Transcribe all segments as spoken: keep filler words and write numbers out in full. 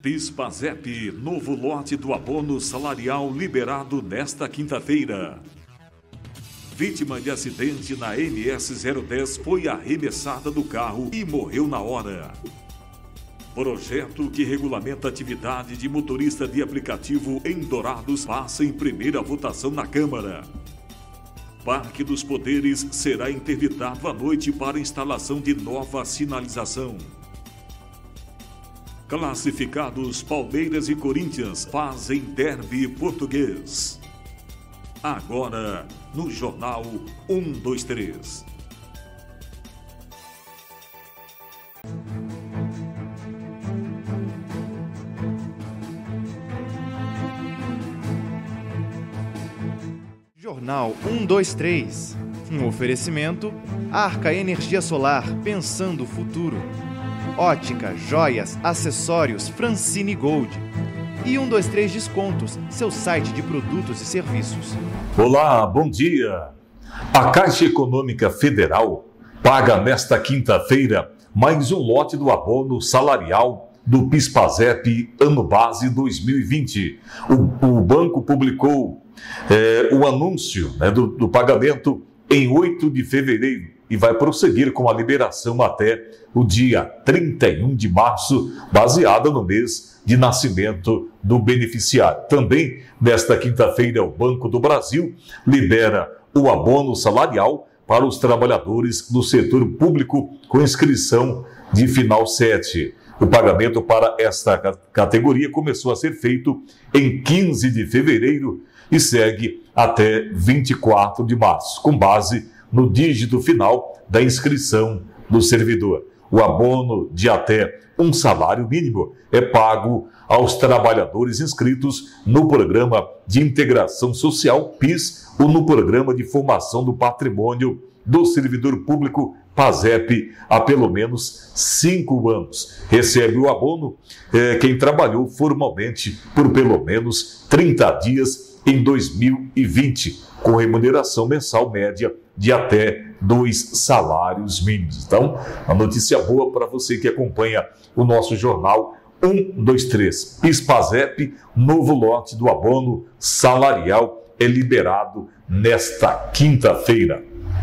PIS/PASEP, novo lote do abono salarial liberado nesta quinta-feira. Vítima de acidente na M S zero dez foi arremessada do carro e morreu na hora. Projeto que regulamenta a atividade de motorista de aplicativo em Dourados passa em primeira votação na Câmara. Parque dos Poderes será interditado à noite para instalação de nova sinalização. Classificados Palmeiras e Corinthians fazem derby português. Agora, no Jornal um, dois, três. Jornal um, dois, três. Um oferecimento: Arca Energia Solar, pensando o futuro. Ótica, joias, acessórios Francine Gold. E um, dois, três Descontos, seu site de produtos e serviços. Olá, bom dia. A Caixa Econômica Federal paga nesta quinta-feira mais um lote do abono salarial do PIS/PASEP ano base dois mil e vinte. O, o banco publicou é, o anúncio né, do, do pagamento em oito de fevereiro e vai prosseguir com a liberação até o dia trinta e um de março, baseada no mês de nascimento do beneficiário. Também, nesta quinta-feira, o Banco do Brasil libera o abono salarial para os trabalhadores do setor público com inscrição de final sete. O pagamento para esta categoria começou a ser feito em quinze de fevereiro e segue até vinte e quatro de março, com base no dígito final da inscrição do servidor. O abono de até um salário mínimo é pago aos trabalhadores inscritos no Programa de Integração Social, PIS, ou no Programa de Formação do Patrimônio do Servidor Público, PASEP, há pelo menos cinco anos. Recebe o abono é, quem trabalhou formalmente por pelo menos trinta dias em dois mil e vinte, com remuneração mensal média de até dois salários mínimos. Então, a notícia boa para você que acompanha o nosso jornal um, dois, três. PIS/PASEP, novo lote do abono salarial é liberado nesta quinta-feira.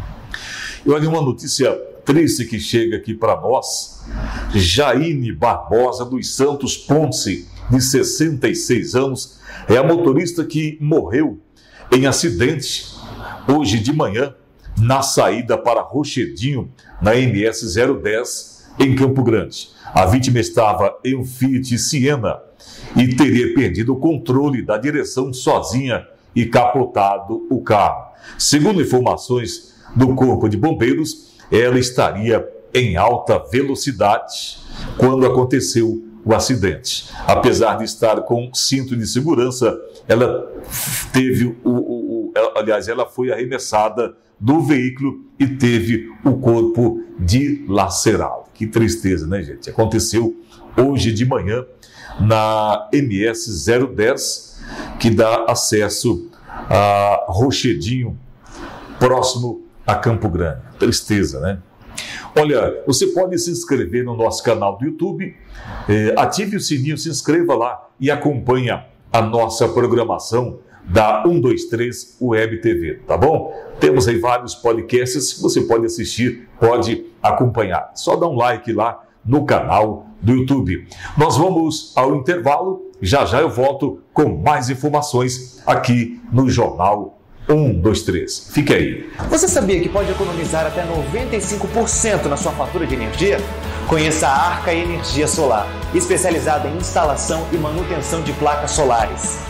E olha uma notícia triste que chega aqui para nós. Jaine Barbosa dos Santos Ponce, de sessenta e seis anos, é a motorista que morreu em acidente hoje de manhã na saída para Rochedinho, na M S zero dez, em Campo Grande. A vítima estava em um Fiat Siena e teria perdido o controle da direção sozinha e capotado o carro. Segundo informações do Corpo de Bombeiros, ela estaria em alta velocidade quando aconteceu o acidente. Apesar de estar com cinto de segurança, ela teve o, o, o aliás, ela foi arremessada do veículo e teve o corpo dilacerado. Que tristeza, né, gente? Aconteceu hoje de manhã na M S zero dez, que dá acesso a Rochedinho, próximo a Campo Grande. Tristeza, né? Olha, você pode se inscrever no nosso canal do YouTube, eh, ative o sininho, se inscreva lá e acompanha a nossa programação da um, dois, três Web T V, tá bom? Temos aí vários podcasts que você pode assistir, pode acompanhar. Só dá um like lá no canal do YouTube. Nós vamos ao intervalo, já já eu volto com mais informações aqui no Jornal um, dois, três. Fique aí. Você sabia que pode economizar até noventa e cinco por cento na sua fatura de energia? Conheça a Arca Energia Solar, especializada em instalação e manutenção de placas solares.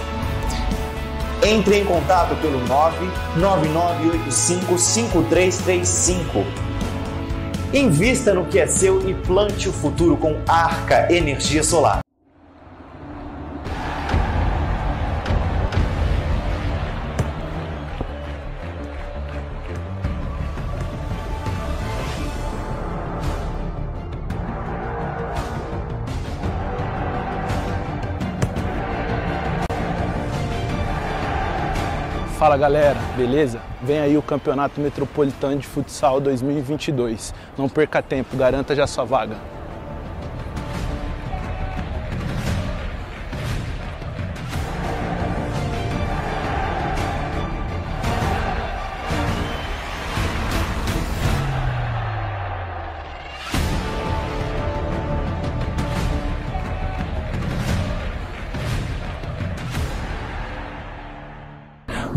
Entre em contato pelo nove nove nove oito cinco cinco três três cinco. Invista no que é seu e plante o futuro com Arca Energia Solar. Fala galera, beleza? Vem aí o Campeonato Metropolitano de Futsal dois mil e vinte e dois. Não perca tempo, garanta já sua vaga.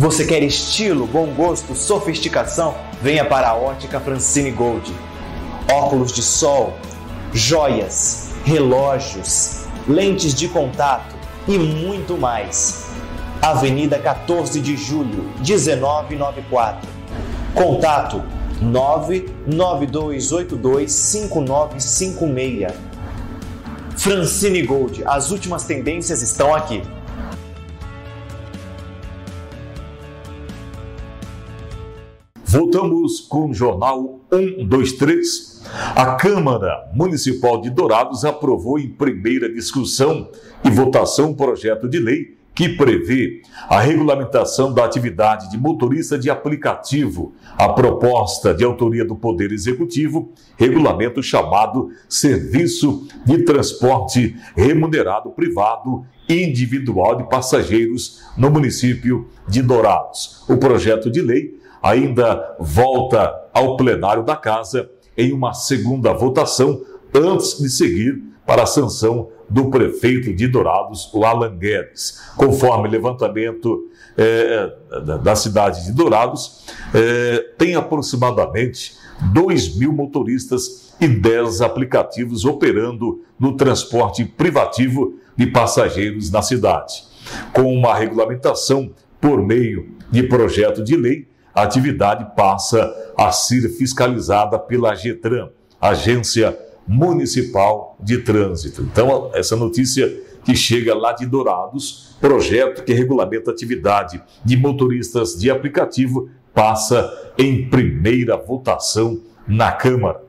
Você quer estilo, bom gosto, sofisticação? Venha para a Ótica Francine Gold. Óculos de sol, joias, relógios, lentes de contato e muito mais. Avenida quatorze de julho, dezenove noventa e quatro. Contato nove nove dois oito dois cinco nove cinco seis. Francine Gold, as últimas tendências estão aqui. Voltamos com o Jornal um, dois, três. A Câmara Municipal de Dourados aprovou em primeira discussão e votação um projeto de lei que prevê a regulamentação da atividade de motorista de aplicativo. A proposta de autoria do Poder Executivo, regulamento chamado Serviço de Transporte Remunerado Privado Individual de Passageiros no município de Dourados. O projeto de lei ainda volta ao plenário da Casa em uma segunda votação, antes de seguir para a sanção do prefeito de Dourados, o Alan Guedes. Conforme levantamento é, da cidade de Dourados, é, tem aproximadamente dois mil motoristas e dez aplicativos operando no transporte privativo de passageiros na cidade. Com uma regulamentação por meio de projeto de lei, a atividade passa a ser fiscalizada pela AGETRAN, Agência Municipal de Trânsito. Então, essa notícia que chega lá de Dourados, projeto que regulamenta a atividade de motoristas de aplicativo, passa em primeira votação na Câmara.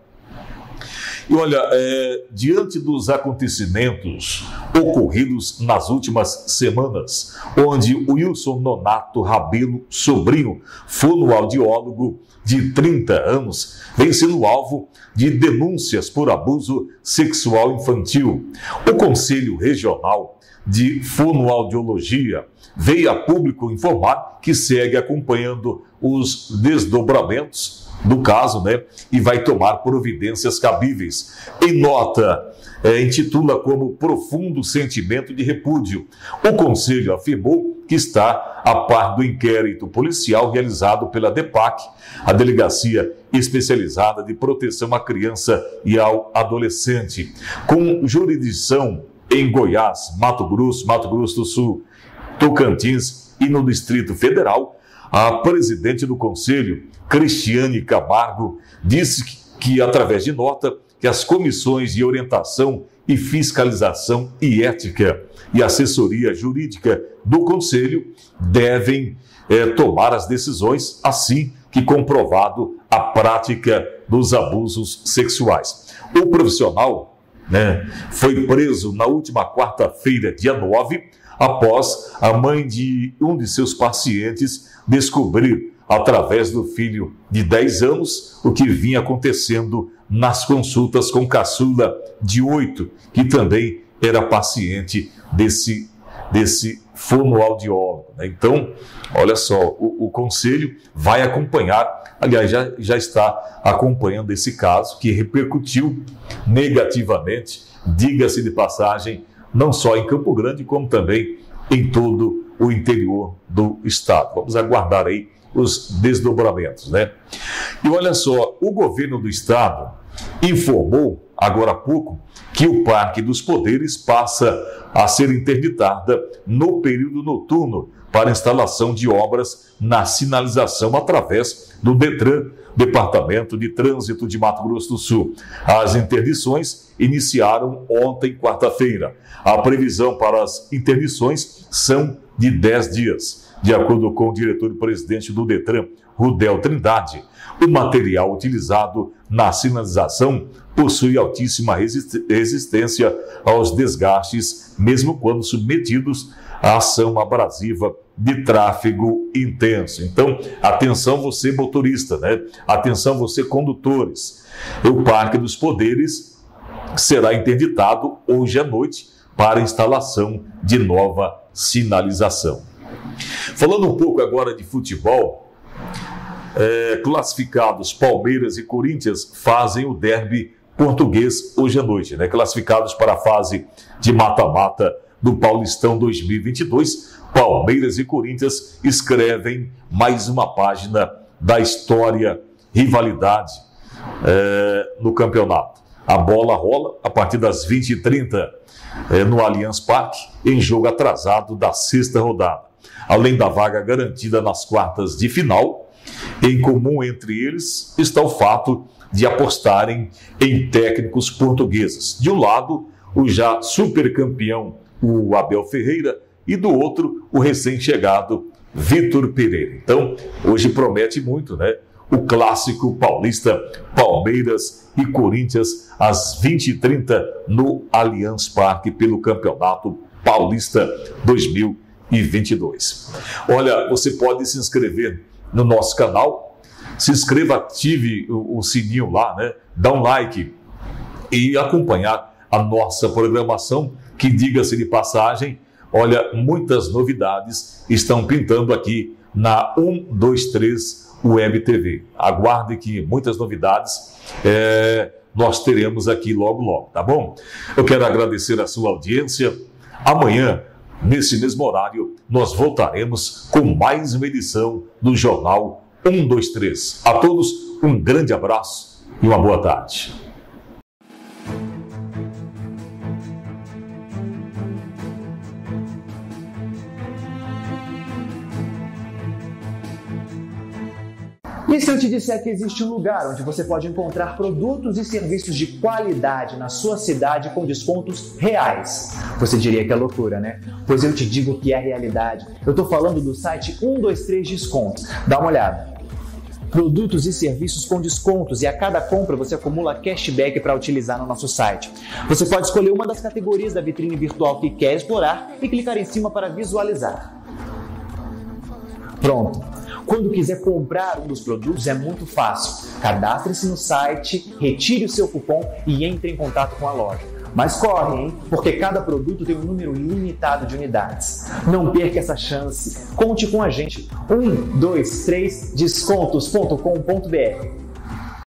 E olha, é, diante dos acontecimentos ocorridos nas últimas semanas, onde o Wilson Nonato Rabelo Sobrinho, fonoaudiólogo de trinta anos, vem sendo alvo de denúncias por abuso sexual infantil, o Conselho Regional de Fonoaudiologia veio a público informar que segue acompanhando os desdobramentos do caso, né, e vai tomar providências cabíveis. Em nota, é, intitula como profundo sentimento de repúdio. O Conselho afirmou que está a par do inquérito policial realizado pela DEPAC, a Delegacia Especializada de Proteção à Criança e ao Adolescente, com jurisdição em Goiás, Mato Grosso, Mato Grosso do Sul, Tocantins e no Distrito Federal. A presidente do Conselho, Cristiane Camargo, disse que, que, através de nota, que as comissões de orientação e fiscalização e ética e assessoria jurídica do Conselho devem é, tomar as decisões assim que comprovado a prática dos abusos sexuais. O profissional, né, foi preso na última quarta-feira, dia nove, após a mãe de um de seus pacientes descobrir, através do filho de dez anos, o que vinha acontecendo nas consultas com caçula de oito, que também era paciente desse, desse fonoaudiólogo, né? Então, olha só, o, o Conselho vai acompanhar, aliás, já, já está acompanhando esse caso, que repercutiu negativamente, diga-se de passagem, não só em Campo Grande, como também em todo o interior do estado. Vamos aguardar aí os desdobramentos, né? E olha só, o governo do estado informou, agora há pouco, que o Parque dos Poderes passa a ser interditada no período noturno para instalação de obras na sinalização através do DETRAN, Departamento de Trânsito de Mato Grosso do Sul. As interdições iniciaram ontem, quarta-feira. A previsão para as interdições são de dez dias. De acordo com o diretor-presidente do DETRAN, Rudel Trindade, o material utilizado na sinalização possui altíssima resistência aos desgastes, mesmo quando submetidos à ação abrasiva de tráfego intenso. Então, atenção você motorista, né? Atenção você condutores. O Parque dos Poderes será interditado hoje à noite para instalação de nova sinalização. Falando um pouco agora de futebol, é, classificados Palmeiras e Corinthians fazem o derby português hoje à noite, né? Classificados para a fase de mata-mata do Paulistão dois mil e vinte e dois, Palmeiras e Corinthians escrevem mais uma página da história, rivalidade é, no campeonato. A bola rola a partir das vinte e trinta é, no Allianz Parque, em jogo atrasado da sexta rodada. Além da vaga garantida nas quartas de final, em comum entre eles está o fato de apostarem em técnicos portugueses. De um lado, o já supercampeão, o Abel Ferreira, e do outro, o recém-chegado Vitor Pereira. Então, hoje promete muito, né? O clássico paulista, Palmeiras e Corinthians, às vinte e trinta no Allianz Parque, pelo Campeonato Paulista dois mil e vinte e dois. Olha, você pode se inscrever no nosso canal, se inscreva, ative o, o sininho lá, né? Dá um like e acompanhar a nossa programação, que, diga-se de passagem, olha, muitas novidades estão pintando aqui na um dois três Web T V. Aguarde que muitas novidades é, nós teremos aqui logo, logo, tá bom? Eu quero agradecer a sua audiência. Amanhã, nesse mesmo horário, nós voltaremos com mais uma edição do Jornal um dois três. A todos, um grande abraço e uma boa tarde. E se eu te disser que existe um lugar onde você pode encontrar produtos e serviços de qualidade na sua cidade com descontos reais? Você diria que é loucura, né? Pois eu te digo que é realidade. Eu estou falando do site um dois três Descontos. Dá uma olhada. Produtos e serviços com descontos, e a cada compra você acumula cashback para utilizar no nosso site. Você pode escolher uma das categorias da vitrine virtual que quer explorar e clicar em cima para visualizar. Pronto. Quando quiser comprar um dos produtos é muito fácil. Cadastre-se no site, retire o seu cupom e entre em contato com a loja. Mas corre, hein? Porque cada produto tem um número limitado de unidades. Não perca essa chance. Conte com a gente. um dois três descontos ponto com ponto br